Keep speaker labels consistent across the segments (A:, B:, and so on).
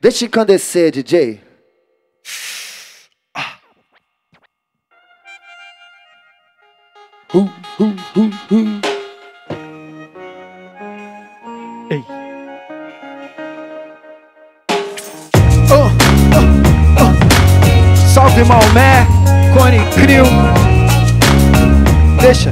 A: Deixa encandecer, DJ.
B: Ei. Salve Maomé, Cone Crew. Deixa.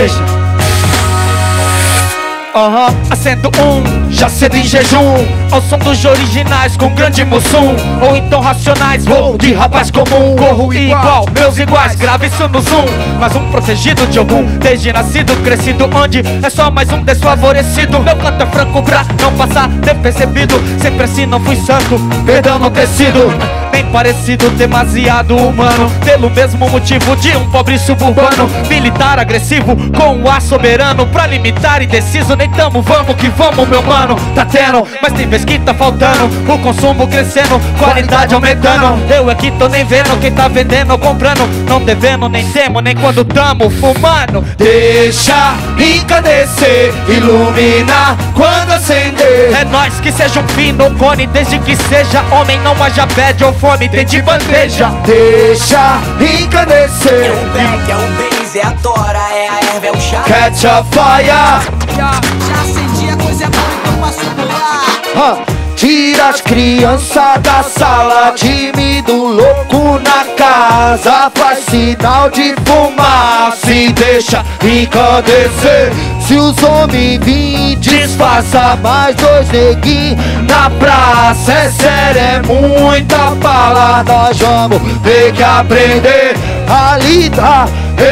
B: Acendo já cedo em jejum, ao som dos originais com grande mussum. Ou então racionais, vou de rapaz comum. Corro igual, meus iguais, grave isso no zoom. Mais um protegido de algum, desde nascido, crescido onde é só mais um desfavorecido. Meu canto é franco pra não passar despercebido. Sempre assim não fui santo, perdão não ter sido bem parecido, demasiado humano. Pelo mesmo motivo de um pobre suburbano, militar agressivo com um ar soberano. Pra limitar indeciso, nem tamo, vamos que vamos meu mano. Tá tendo, mas tem vez que tá faltando. O consumo crescendo, qualidade aumentando. Eu aqui tô nem vendo quem tá vendendo ou comprando. Não devendo, nem temo, nem quando tamo fumando. Deixa encandecer, iluminar quando acender. É nós que seja um fino cone, desde que seja homem, não haja bad ou fome, tem de bandeja. Deixa encandecer.
C: É o back, é o bass, é a tora, é a erva, é o chá.
B: Catch a fire.
C: Já acendi, a coisa é boa, então passo por lá.
A: Tira as crianças da sala, tímido, louco na casa. Faz sinal de fumar, se deixa encandecer. Se os homens vir, disfarça mais dois neguinhos na praça. É sério, é muita bala. Nós vamos ter que aprender a lidar,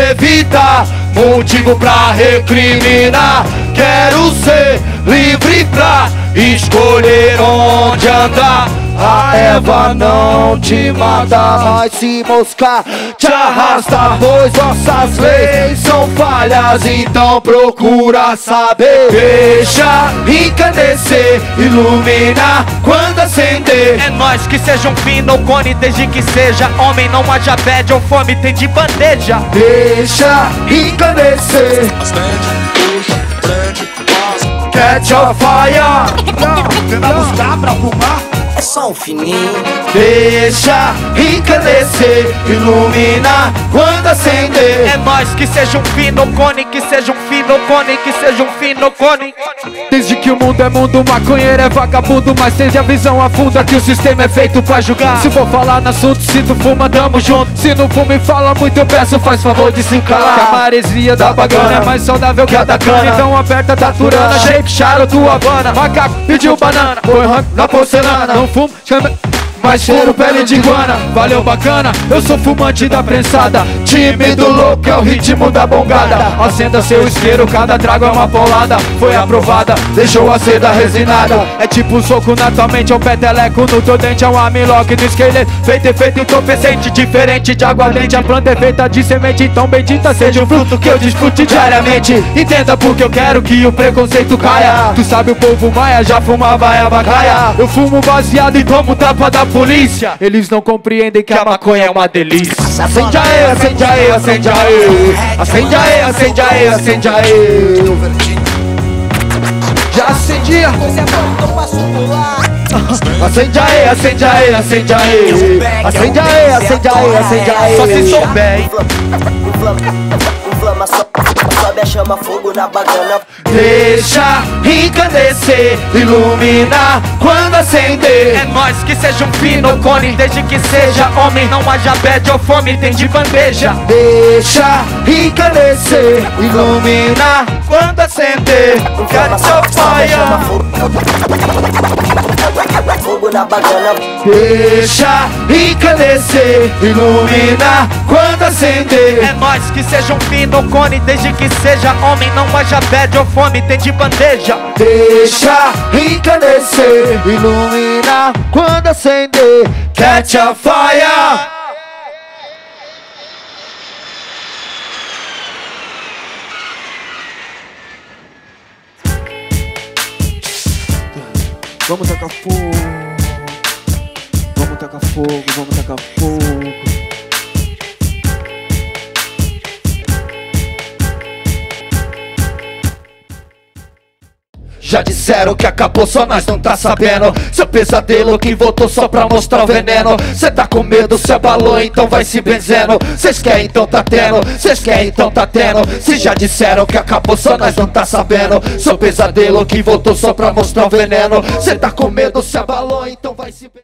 A: evitar motivo pra recriminar. Quero ser livre pra escolher onde andar. A Eva não te mata, mas se moscar te arrasta. Pois nossas leis são falhas, então procura saber. Deixa encandecer, iluminar quando acender. É nós que seja um fino cone, desde que seja homem, não haja bad ou fome, tem de bandeja. Deixa encandecer. Catch a fire.
C: Pra buscar, pra fumar, é só um fininho.
B: Deixa encandecer, iluminar quando acender. É nós que seja um fino cone, que seja um fino cone, que seja um fino cone. Desde que o mundo é mundo, maconheiro é vagabundo, mas tende a visão afunda que o sistema é feito pra julgar. Se for falar no assunto, se tu fuma, tamo junto. Se não fuma e fala muito, eu peço, faz favor de se encalar. Que a maresia da bagana é mais saudável que a da cana. Então aperta da turana, shake, charuto, Havana. Macaco pediu banana, põe rango na porcelana. Não fumo, chama... mas cheiro pele de iguana, valeu bacana, eu sou fumante da prensada. Tímido louco é o ritmo da bongada. Acenda seu isqueiro, cada trago é uma paulada. Foi aprovada, deixou a seda resinada. É tipo um soco na tua mente, é um peteleco no teu dente. É um armlock no esqueleto, feito entorpecente. Diferente de aguardente, a planta é feita de semente. Então bendita seja o fruto que eu disfrute diariamente. Entenda porque eu quero que o preconceito caia. Tu sabe o povo maia já fumava a bacaia. Eu fumo baseado e tomo tapa da polícia. Eles não compreendem que a maconha é uma delícia. Acende aí, acende aí, acende aí. Acende aí, acende aí, acende aí. Já acendi.
C: Coisa é boa, então passo por lá.
B: Acende aí, acende aí, acende aí. Acende aí, acende aí, acende aí. Só se souber, hein.
C: Sobe a chama, fogo na bagana.
B: Deixa encandecer, iluminar quando acender. É nós que seja um fino cone, desde que seja homem, não haja bad ou fome, tem de bandeja. Deixa encandecer, iluminar quando acender. Catch a fire.
C: Fogo na bagana.
B: Deixa encandecer, iluminar quando acender. É nós que seja um fino cone, desde que seja homem, não haja bad ou fome, tem de bandeja. Deixa encandecer, iluminar quando acender. Catch a fire. Vamos tacar fogo. Vamos tacar fogo, vamos tacar fogo.
A: Já disseram que acabou, só nós não tá sabendo. Seu pesadelo que voltou só pra mostrar o veneno. Cê tá com medo, se abalou, então vai se benzendo. Cês querem, então tá tendo, cês querem, então tá tendo. Se já disseram que acabou, só nós não tá sabendo. Seu pesadelo que voltou só pra mostrar o veneno. Cê tá com medo, se abalou, então vai se benzendo.